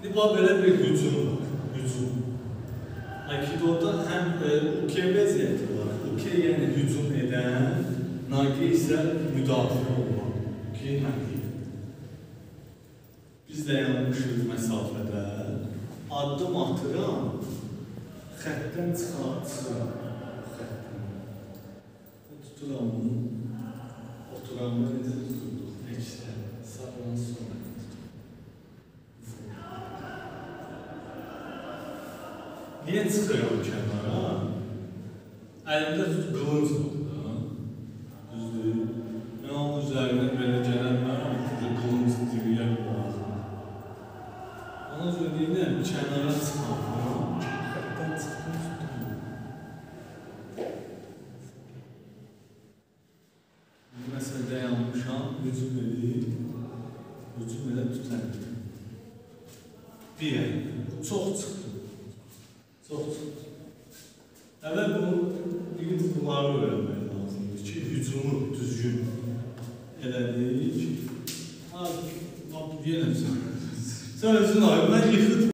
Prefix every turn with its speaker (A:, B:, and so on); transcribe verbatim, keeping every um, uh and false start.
A: Bu belə bir hücum var. Hücum. Aikido'da həm e, uke vəziyyəti var. Uke yəni hücum edən, nage isə müdafiə olmaq. Uke nage. Biz dayanmışıq məsafədə, addım atıram, xəttdən çıxartıram. Xəttdən. Tuturam bunu, oturam bunu, necə tutulduq? Nəksə, sağdan sonra. Niyə çıxıram kənara? Əlimdə qılınc oldu. Düzdür. Mən onun üzərinə belə gələnlərəm, qılınc diriyə lazım. Ona görə deyiləm, kənara çıxarım. Xəttdən çıxdım, tutdum. Məsələn, dayanmışam, hücum edib, hücum edib tutəndir. Bir əl, çox çıxdı. Çox çıxdı. Əvvəl bu, bir bunları öyrənmək lazımdır ki, hücumu düzgün elədik. Ha, yenə sən. Sən özün ayıb, mən yıxıdım.